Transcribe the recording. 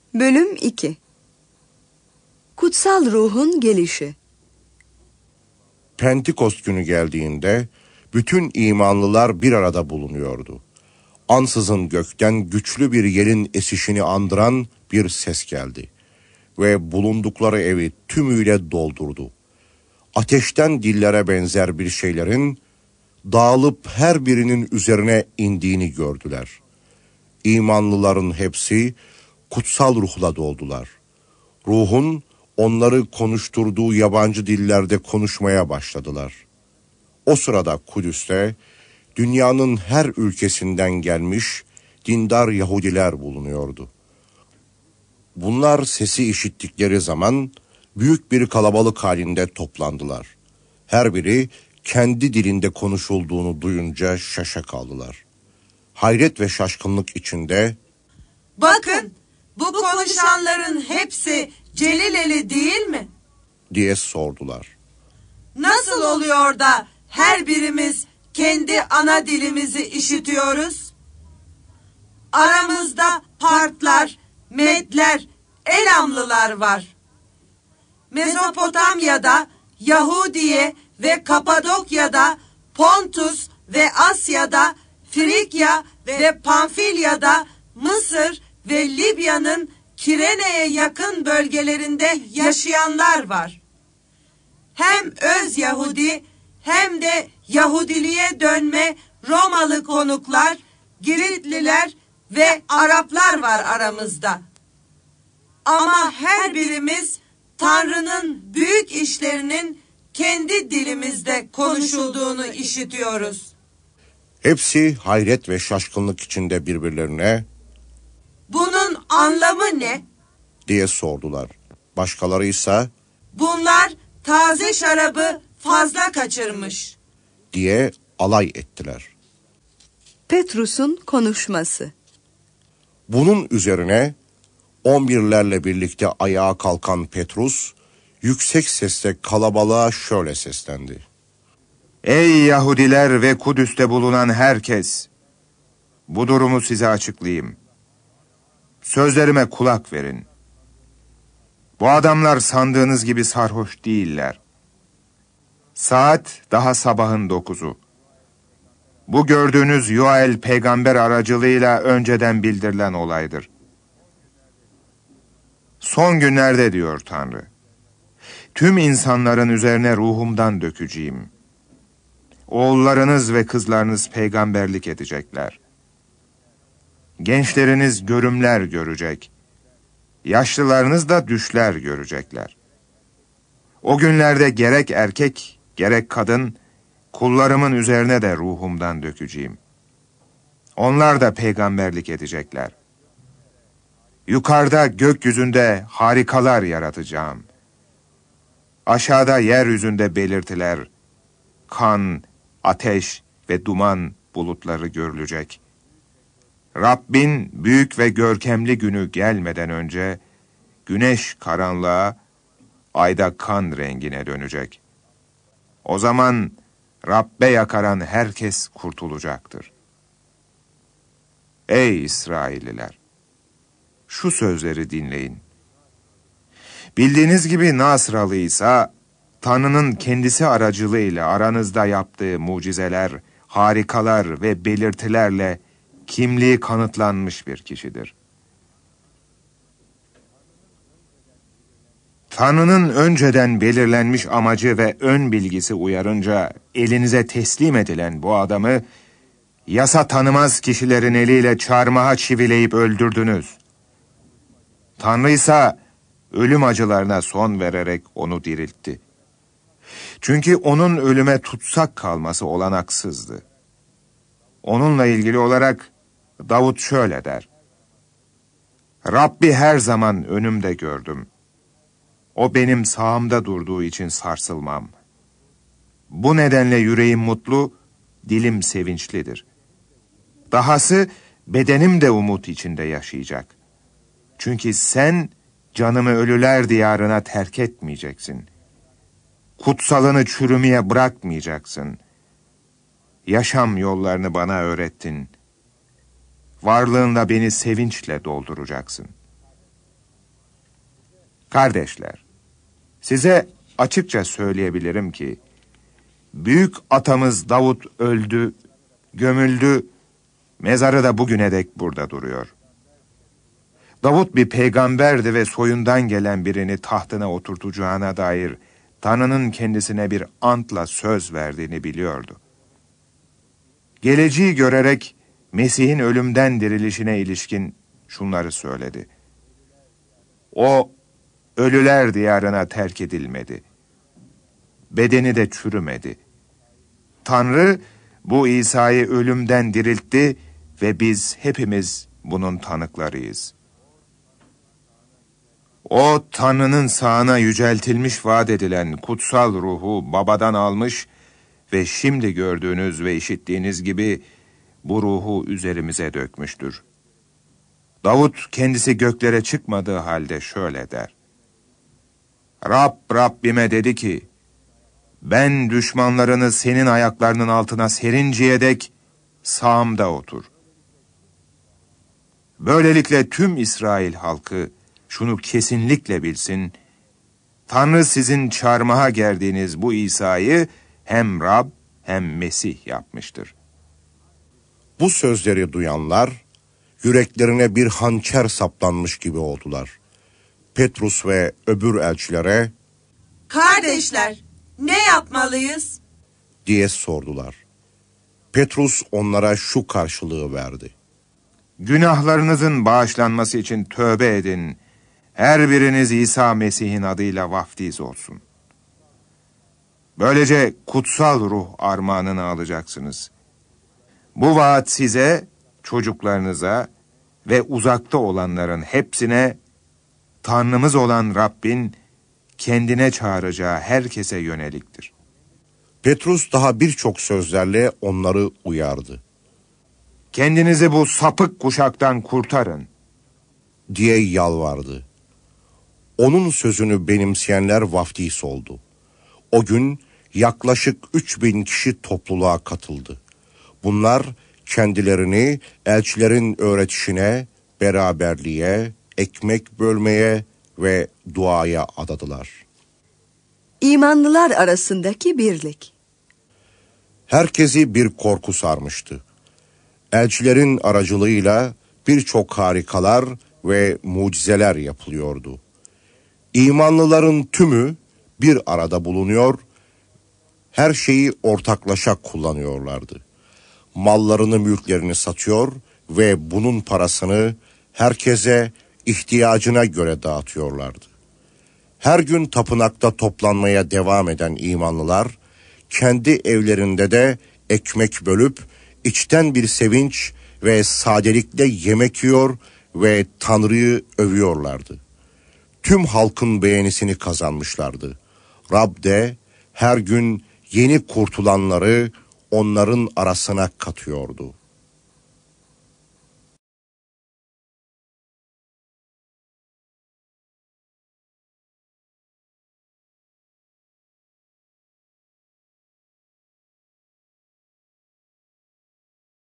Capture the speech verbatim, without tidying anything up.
Bölüm iki. Kutsal Ruhun gelişi. Pentekost günü geldiğinde bütün imanlılar bir arada bulunuyordu. Ansızın gökten güçlü bir yelin esişini andıran bir ses geldi ve bulundukları evi tümüyle doldurdu. Ateşten dillere benzer bir şeylerin dağılıp her birinin üzerine indiğini gördüler. İmanlıların hepsi kutsal ruhla doldular. Ruhun onları konuşturduğu yabancı dillerde konuşmaya başladılar. O sırada Kudüs'te dünyanın her ülkesinden gelmiş dindar Yahudiler bulunuyordu. Bunlar sesi işittikleri zaman büyük bir kalabalık halinde toplandılar. Her biri kendi dilinde konuşulduğunu duyunca şaşa kaldılar. Hayret ve şaşkınlık içinde "Bakın, bu konuşanların hepsi Celileli değil mi?" diye sordular. "Nasıl oluyor da her birimiz kendi ana dilimizi işitiyoruz? Aramızda Partlar, Medler, Elamlılar var. Mezopotamya'da, Yahudiye ve Kapadokya'da, Pontus ve Asya'da, Frikya ve Pamfilya'da, Mısır ve Libya'nın Kirene'ye yakın bölgelerinde yaşayanlar var. Hem öz Yahudi hem de Yahudiliğe dönme Romalı konuklar, Giritliler ve Araplar var aramızda. Ama her birimiz Tanrı'nın büyük işlerinin kendi dilimizde konuşulduğunu işitiyoruz." Hepsi hayret ve şaşkınlık içinde birbirlerine "Bunun anlamı ne?" diye sordular. Başkaları ise "Bunlar taze şarabı fazla kaçırmış" diye alay ettiler. Petrus'un konuşması. Bunun üzerine on birlerle birlikte ayağa kalkan Petrus yüksek sesle kalabalığa şöyle seslendi. Ey Yahudiler ve Kudüs'te bulunan herkes! Bu durumu size açıklayayım. Sözlerime kulak verin. Bu adamlar sandığınız gibi sarhoş değiller. Saat daha sabahın dokuzu. Bu gördüğünüz Yoel peygamber aracılığıyla önceden bildirilen olaydır. Son günlerde diyor Tanrı, tüm insanların üzerine ruhumdan dökeceğim. Oğullarınız ve kızlarınız peygamberlik edecekler. Gençleriniz görümler görecek. Yaşlılarınız da düşler görecekler. O günlerde gerek erkek gerek kadın kullarımın üzerine de ruhumdan dökeceğim. Onlar da peygamberlik edecekler. Yukarıda gökyüzünde harikalar yaratacağım. Aşağıda yeryüzünde belirtiler, kan, ateş ve duman bulutları görülecek. Rabbin büyük ve görkemli günü gelmeden önce güneş karanlığa, ayda kan rengine dönecek. O zaman Rabbe yakaran herkes kurtulacaktır. Ey İsrailliler! Şu sözleri dinleyin. Bildiğiniz gibi Nasralı İsa, Tanrı'nın kendisi aracılığıyla aranızda yaptığı mucizeler, harikalar ve belirtilerle kimliği kanıtlanmış bir kişidir. Tanrı'nın önceden belirlenmiş amacı ve ön bilgisi uyarınca elinize teslim edilen bu adamı, yasa tanımaz kişilerin eliyle çarmıha çivileyip öldürdünüz. Tanrı ise ölüm acılarına son vererek onu diriltti. Çünkü onun ölüme tutsak kalması olanaksızdı. Onunla ilgili olarak Davut şöyle der: Rabbi her zaman önümde gördüm. O benim sağımda durduğu için sarsılmam. Bu nedenle yüreğim mutlu, dilim sevinçlidir. Dahası bedenim de umut içinde yaşayacak. Çünkü sen canımı ölüler diyarına terk etmeyeceksin. Kutsalını çürümeye bırakmayacaksın. Yaşam yollarını bana öğrettin. Varlığınla beni sevinçle dolduracaksın. Kardeşler, size açıkça söyleyebilirim ki, büyük atamız Davut öldü, gömüldü, mezarı da bugüne dek burada duruyor. Davut bir peygamberdi ve soyundan gelen birini tahtına oturtacağına dair Tanrı'nın kendisine bir antla söz verdiğini biliyordu. Geleceği görerek Mesih'in ölümden dirilişine ilişkin şunları söyledi. O, ölüler diyarına terk edilmedi. Bedeni de çürümedi. Tanrı, bu İsa'yı ölümden diriltti ve biz hepimiz bunun tanıklarıyız. O, Tanrı'nın sağına yüceltilmiş vaat edilen kutsal ruhu babadan almış ve şimdi gördüğünüz ve işittiğiniz gibi bu ruhu üzerimize dökmüştür. Davut kendisi göklere çıkmadığı halde şöyle der. Rab Rabbime dedi ki, ben düşmanlarını senin ayaklarının altına serinceye dek sağımda otur. Böylelikle tüm İsrail halkı şunu kesinlikle bilsin, Tanrı sizin çarmıha gerdiğiniz bu İsa'yı hem Rab hem Mesih yapmıştır. Bu sözleri duyanlar, yüreklerine bir hançer saplanmış gibi oldular. Petrus ve öbür elçilere, Kardeşler, ne yapmalıyız? diye sordular. Petrus onlara şu karşılığı verdi. Günahlarınızın bağışlanması için tövbe edin. Her biriniz İsa Mesih'in adıyla vaftiz olsun. Böylece kutsal ruh armağanını alacaksınız. Bu vaat size, çocuklarınıza ve uzakta olanların hepsine Tanrımız olan Rabbin kendine çağıracağı herkese yöneliktir. Petrus daha birçok sözlerle onları uyardı. Kendinizi bu sapık kuşaktan kurtarın, diye yalvardı. Onun sözünü benimseyenler vaftiz oldu. O gün yaklaşık üç bin kişi topluluğa katıldı. Bunlar kendilerini elçilerin öğretişine, beraberliğe, ekmek bölmeye ve duaya adadılar. İmanlılar arasındaki birlik. Herkesi bir korku sarmıştı. Elçilerin aracılığıyla birçok harikalar ve mucizeler yapılıyordu. İmanlıların tümü bir arada bulunuyor, her şeyi ortaklaşa kullanıyorlardı. Mallarını, mülklerini satıyor ve bunun parasını herkese ihtiyacına göre dağıtıyorlardı. Her gün tapınakta toplanmaya devam eden imanlılar, kendi evlerinde de ekmek bölüp, içten bir sevinç ve sadelikle yemek yiyor ve Tanrı'yı övüyorlardı. Tüm halkın beğenisini kazanmışlardı. Rab de her gün yeni kurtulanları onların arasına katıyordu.